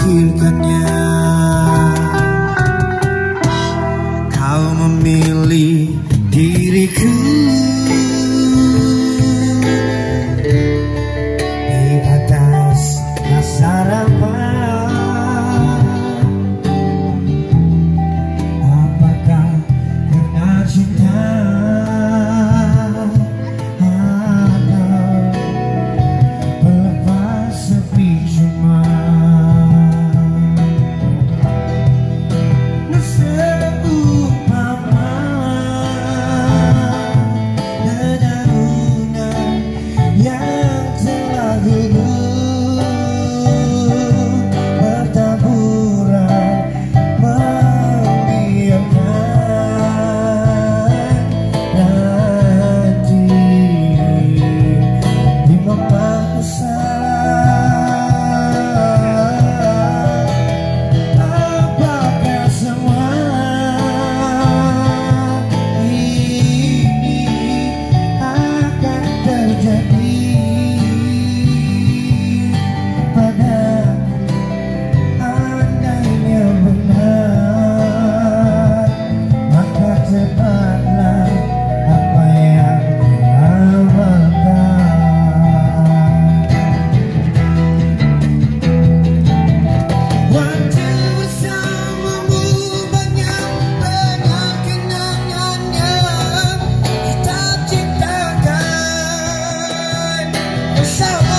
memikirkannya. Kau memilih diriku di atas rasa harapan. Apakah karena cinta atau melepas sepi cuma seumpama dedaunan yang telah gugur bertaburan membiarkan nanti di masa. Apakah semua ini akan terjadi pada andainya benar, maka cepatlah apa yang diamalkan. Waktu bersamamu banyak kenangan yang kita ciptakan bersama,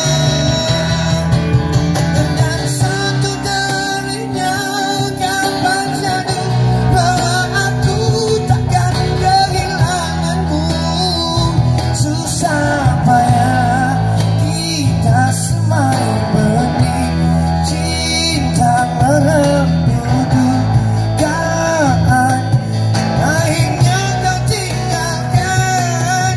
dan satu darinya kapan jadu bahwa aku takkan kehilanganmu. Susah payah kita semai benih cinta merembukan, akhirnya kau tinggalkan.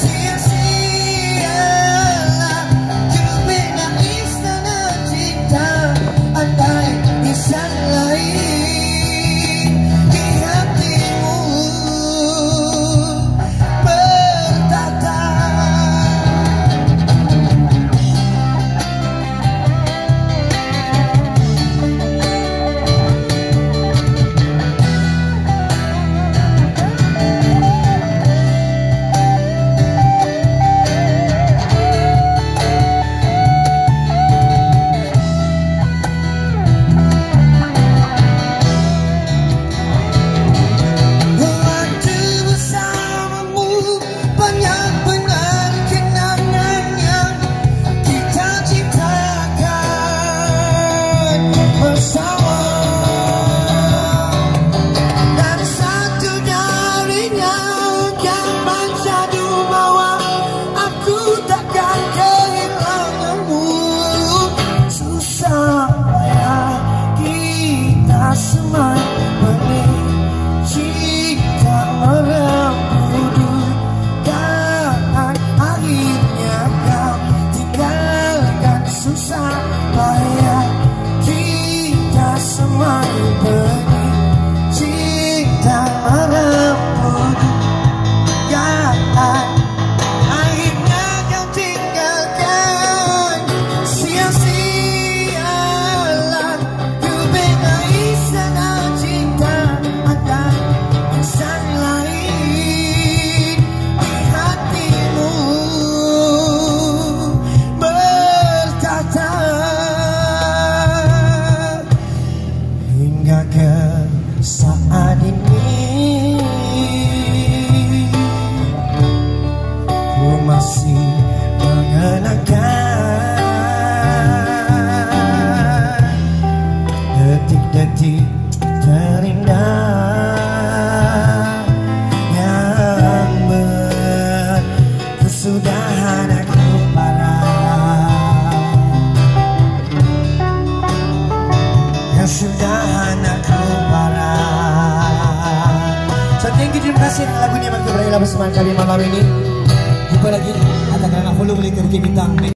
Sia-sialah jubina istana cinta, andai insan lain di hatimu bertata. Waktu bersamamu banyak benar kenangan yang kita ciptakan bersama, dan satu darinya kapan jadu bahwa aku takkan kehilanganmu. Susah payah kita semai benih cinta merembukan, akhirnya kau tinggalkan. Susah payah kita semai benih cinta merembukan, akhirnya kau tinggalkan. Sia-sialah jubina istana cinta, andai insan lain di hatimu bertata. Hingga ke saat ini ku masih mengenangkan detik-detik terindah yang berkesudahan aku parah, kesudahan aku parah. So thank you, terima kasih lagunya magkabray bersama kami malam ini. Jumpa lagi at ang follow ulit kay Bintang.